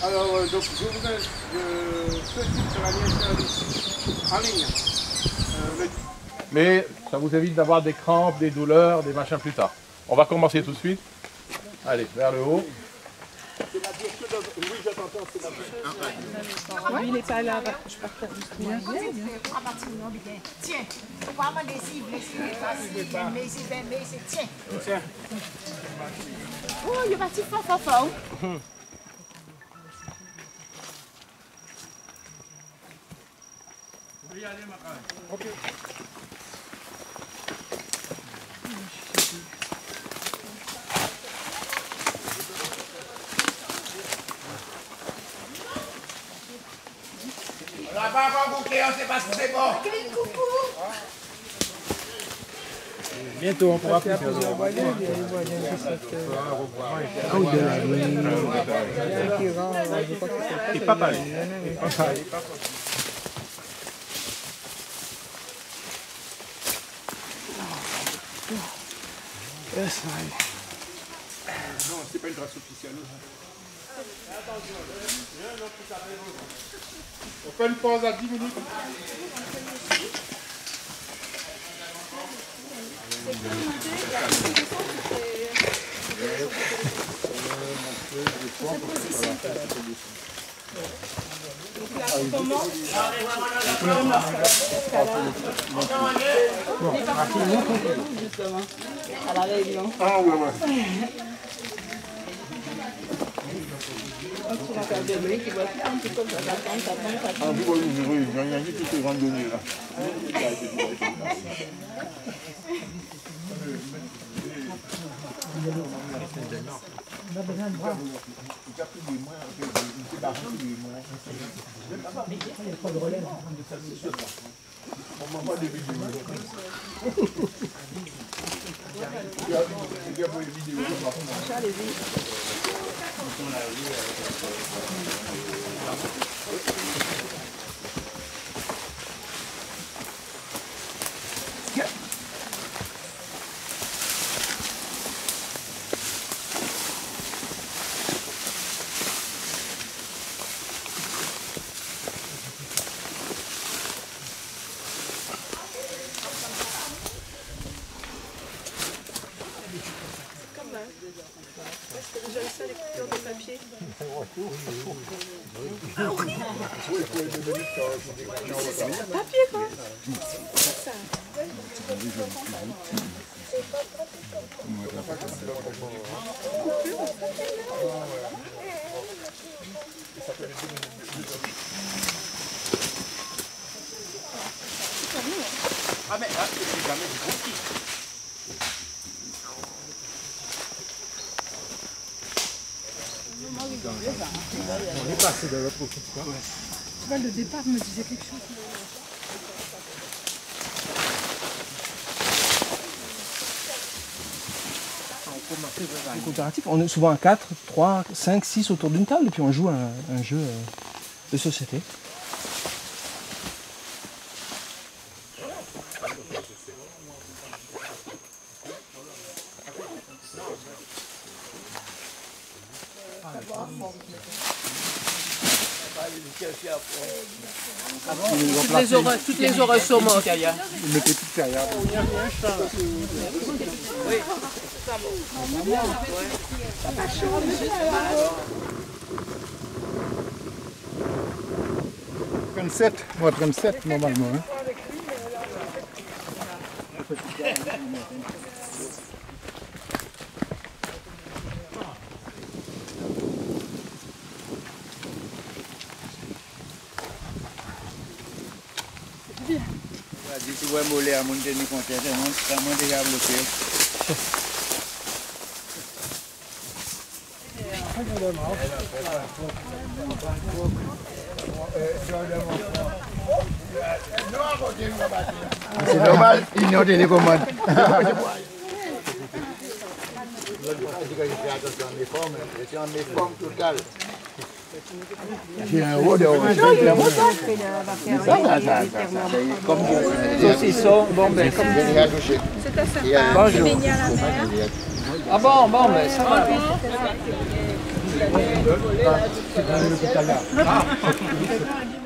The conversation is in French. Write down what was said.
Alors, donc, je vous invite, ce site sera bien servi en ligne. Mais ça vous évite d'avoir des crampes, des douleurs, des machins plus tard. On va commencer tout de suite. Allez, vers le haut. C'est la direction de... Oui, je t'entends, c'est la direction. Lui, il n'est pas là, je partage. Tiens, vraiment des cibles, mais c'est tiens. Oh, il est parti fort. Ok. On n'a pas encore goûté, on ne sait pas si c'est bon. Bientôt, on pourra plus faire ça. Et papa. Non, c'est pas une grâce officielle. On fait une pause à 10 minutes. À la réunion. Ah ouais. Papier quoi. Ça. Ah mais là, c'est jamais du gros qui. On est passé de l'autre côté. Tu vois, le départ me disait quelque chose. Coopératif, on est souvent à 4, 3, 5, 6 autour d'une table et puis on joue un jeu de société. Toutes les horreurs sont mortes. Une petite carrière. Oui. 37, moi 37 normalement. Hein. Si vous voulez à mon dernier concert, c'est déjà bloqué. C'est normal, ils n'ont des commandes. J'ai un haut de Saucisson, bon ben comme c'était sympa. Bonjour. Ah bon, ben ça va. C'est dans l'hôpital là.